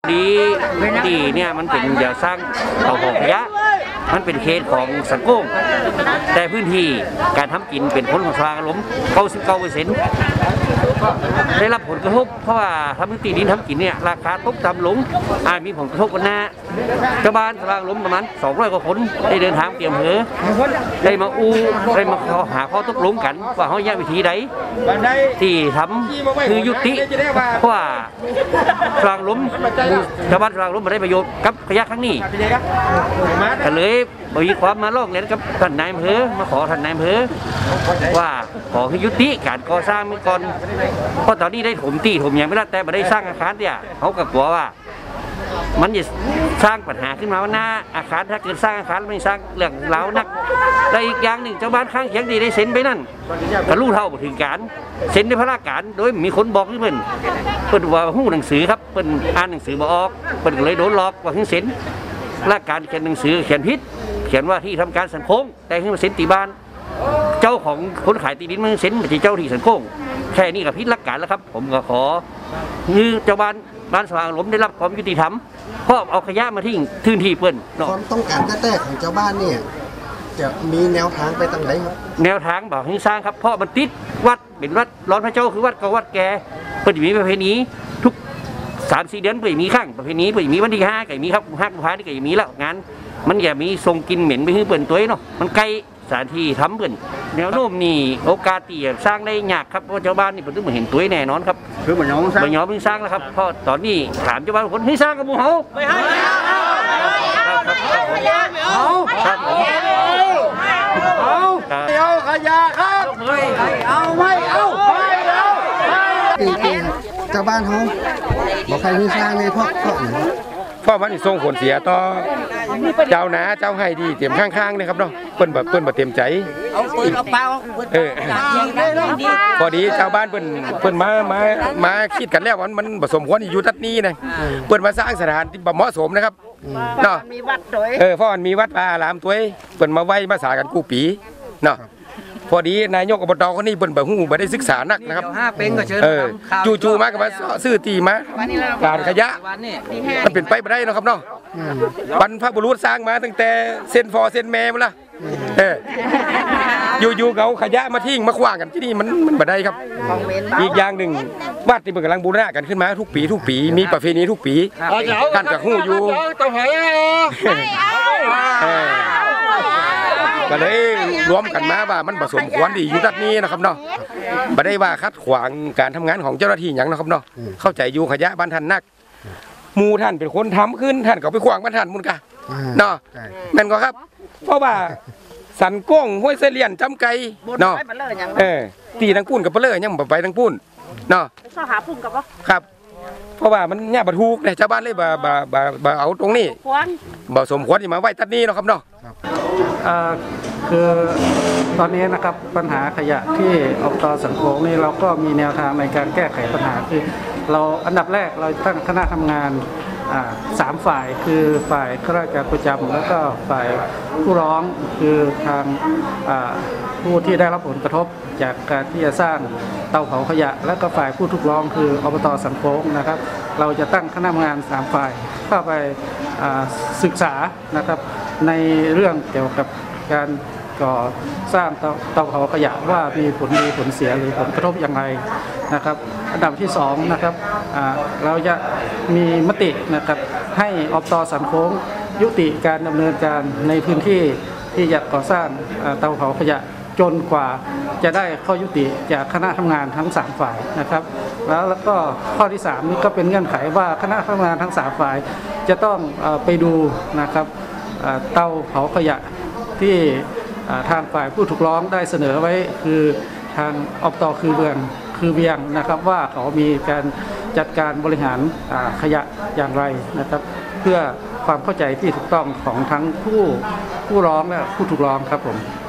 ที่เนี่ยมันเป็นอย่าสร้างเตาเผาขยะมันเป็นเขตของสังคมแต่พื้นที่การทำกินเป็นผลของสภาพอารมณ์99%ได้รับผลกระทบเพราะว่าทำที่ดินทำกินเนี่ยราคาตกต่ำลงมีผลกระทบกันนะชาวบ้านสภาพอารมณ์ประมาณ200 กว่าคนได้เดินทางเตรียมได้มาได้มาหาข้อตกลงกันว่าเขาแยกวิธีใดที่ทำคือยุติเพราะว่าสภาพอารมณ์ชาวบ้านสภาพอารมณ์ไม่ได้ประโยชน์กับขยะครั้งนี้ก็เลยมีความมาลอกเล่นกับท่านนายอำเภอมาขอท่านนายอำเภอว่าขอให้ยุติการก่อสร้างก่อนเพราะตอนนี้ได้ถมอย่างไม่ได้แต่ไม่ได้สร้างอาคารเนี่ยเขาก็กลัวว่ามันจะสร้างปัญหาขึ้นมาว่าหน้าอาคารถ้าเกิดสร้างอาคารไม่สร้างเรื่องเล้านักและอีกอย่างหนึ่งชาวบ้านข้างเคียงดีได้เซ็นไปนั่นก็รู้เท่าถึงการเซ็นในพระราชการโดยมีคนบอกที่เพิ่นว่าหู้หนังสือครับเพิ่นอ่านหนังสือมาออกเพิ่นเลยโดนหลอกว่าถึงเซ็นราชการเขียนหนังสือเขียนผิดเขียนว่าที่ทำการสันโค้งแต่ให้มาเซ็นตีบ้านเจ้าของคนขายตีดินมันเซ็นไม่ใช่เจ้าที่สันโค้งแค่นี้ก็ผิดหลักการแล้วครับผมก็ขอคือเจ้าบ้านสว่างหลมได้รับความยุติธรรมเพราะเอาขยะมาทิ้งพื้นที่เปิ้นความต้องการแท้ๆของเจ้าบ้านเนี่ยจะมีแนวทางไปทางไหนครับแนวทางบอกให้สร้างครับเพราะมันติดวัดเป็นวัดร้อนพระเจ้าคือวัดก็วัดแกเปิ้นจะมีประเพณีทุก3-4 เดือนเปิ้นมีครั้งประเพณีเปิ้นมีวันที่5ก็มีครับ5 กุมภาพันธ์นี่ก็มีแล้วงานมันอย่ามีทรงกินเหม็นไปให้เปิ้นตัวเนาะมันใกล้สถานที่ทำเปิ้นแนวโน้มนี่โอกาสที่จะสร้างได้ยากครับเพราะชาวบ้านนี่เปิ้นต้องเห็นตัวแน่นอนครับคือมันย้อมสร้างแล้วครับเพราะตอนนี้ถามชาวบ้านคนให้สร้างกับหมู่เฮาไม่ให้เอาขยะครับไม่เอาจริงๆเจ้าบ้านเขาบอกใครให้สร้างเลยเพราะมันส่งผลเสียต่อเจ้านาเจ้าให้ดีเตรียมข้างๆนะครับเนาะเปิ้นแบบเต็มใจพอดีชาวบ้านเปิ้นมาคิดกันแล้วมันผสมควรอยู่ตัดนี้นะเปิ้นมาสร้างสถานที่เหมาะสมนะครับเนาะมีวัดด้วยเพราะมันมีวัดป่าอารามตัวเปิ้นมาไว้มาสากันกู้ปีเนาะพอดีนายกอบตคนนี้เปิ้นบ่ฮู้บ่ได้ศึกษานักนะครับจู่ๆมาก็มาซื้อตีมาการขยะมันเป็นไปบ่ได้เนาะครับเนาะบรรพบุรุษสร้างมาตั้งแต่เส้นพ่อเส้นแม่มาละอยู่ๆเอาขยะมาทิ้งมาขว้างกันที่นี่มันบ่ได้ครับอีกอย่างหนึ่งวัดที่เพิ่นกำลังบูรณะกันขึ้นมาทุกปีมีประเพณีทุกปีท่านก็ฮู้อยู่ก็เลยรวมกันมาว่ามันผสมควรดีอยู่ตัดนี้นะครับเนาะไม่ได้ว่าคัดขวางการทำงานของเจ้าหน้าที่อย่างนะครับเนาะเข้าใจอยู่ขยะบ้านท่านนักมูท่านเป็นคนทำขึ้นท่านก็ไปขวางบ้านท่านมุนกะเนาะนั่นก็ครับเพราะว่าสันก้งห้วยเสลียนจำไก่เนาะตีทั้งปุ้นกับเปลือยยังไปทั้งปุ้นเนาะหาพุ่นกับว่าครับเพราะว่ามันเนี่ยบรรทุกเนี่ยชาวบ้านเลยบ่เอาตรงนี้บ่สมควรที่มาไว้ตัดนี้เนาะครับเนาะคือตอนนี้นะครับปัญหาขยะที่อบต.สันโค้งนี่เราก็มีแนวทางในการแก้ไขปัญหาคือเราอันดับแรกเราตั้งคณะทำงาน3 ฝ่ายคือฝ่ายข้าราชการประจำแล้วก็ฝ่ายผู้ร้องคือทางผู้ที่ได้รับผลกระทบจากการที่จะสร้างเตาเผาขยะและก็ฝ่ายผู้ถูกร้องคืออบต.สันโค้งนะครับเราจะตั้งคณะทำงาน3 ฝ่ายเข้าไปศึกษานะครับในเรื่องเกี่ยวกับการก่อสร้างเตาเผาขยะว่ามีผลดีผลเสียหรือผลกระทบอย่างไรนะครับอันดับที่2นะครับเราจะมีมตินะครับให้อบต.สันโค้งยุติการดำเนินการในพื้นที่ที่จะก่อสร้างเตาเผาขยะจนกว่าจะได้ข้อยุติจากคณะทำงานทั้ง3 ฝ่ายนะครับแล้วก็ข้อที่3นี่ก็เป็นเงื่อนไขว่าคณะทำงานทั้ง3 ฝ่ายจะต้องไปดูนะครับเตาเผาขยะที่ทางฝ่ายผู้ถูกร้องได้เสนอไว้คือทางอบต.คือเวียงนะครับว่าเขามีการจัดการบริหารขยะอย่างไรนะครับเพื่อความเข้าใจที่ถูกต้องของทั้งผู้ร้องและผู้ถูกร้องครับผม